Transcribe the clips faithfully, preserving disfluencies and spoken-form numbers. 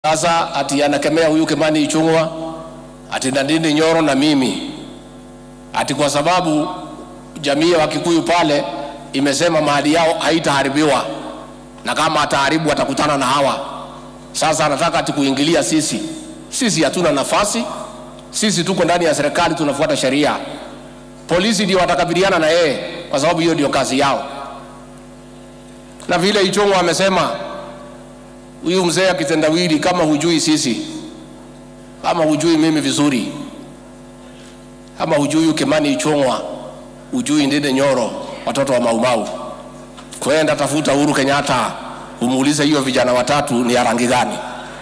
Sasa ati anakemea huyu Kimani Ichung'wa, ati Ndindi Nyoro na mimi, ati kwa sababu jamii ya Kikuyu pale imesema mahali yao haitaharibiwa, na kama ataharibu atakutana na hawa. Sasa anataka ati kuingilia sisi. Sisi hatuna nafasi. Sisi tuko ndani ya serikali, tunafuata sheria. Polisi ndio watakabiliana na yeye kwa sababu hiyo ndio kazi yao. Na vile Ichung'wa amesema, huyu mzee akitendawili, kama hujui sisi, kama hujui mimi vizuri, kama hujui Kimani Ichung'wa, hujui Ndindi Nyoro, watoto wa Maumau, kwenda tafuta Uhuru Kenyatta, umuulize hiyo vijana watatu ni ya rangi gani.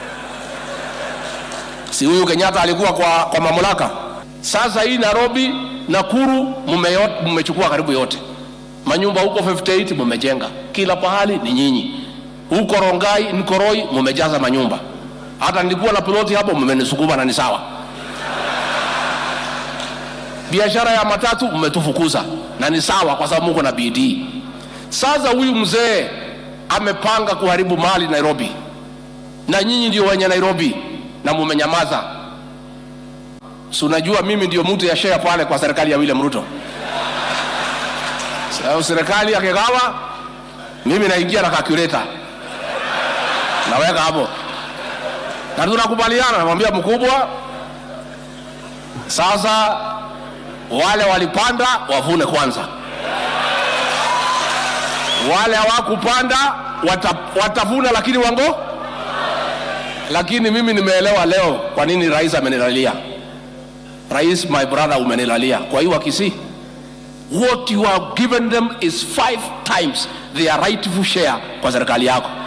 Si huyu Kenyatta alikuwa kwa, kwa mamlaka? Sasa hii Nairobi, Nakuru mmechukua karibu yote. Manyumba huko fifty eight mmejenga. Kila pahali ni nyinyi. Huko Rongai, Nkoroi mmejaza manyumba. Hata nilikuwa na piloti hapo mmenisukuma na ni sawa. Biashara ya matatu mmetufukuza na ni sawa kwa sababu mko na bidii. Sasa huyu mzee amepanga kuharibu mali Nairobi. Na nyinyi ndio wenye Nairobi na mmenyamaza. Si unajua mimi ndio mtu ya share pale kwa serikali ya William Ruto. Sasa serikali akigawa, mimi naingia na calculator. Naweka hapo. Na tunakubaliana, namwambia mkubwa, sasa wale walipanda wavune kwanza. Wale hawakupanda watavuna lakini wango. Lakini mimi nimeelewa leo kwa nini rais amenilalia. Rais, my brother, umenilalia. Kwa hiyo Kisii, what you have given them is five times their rightful share kwa serikali yako.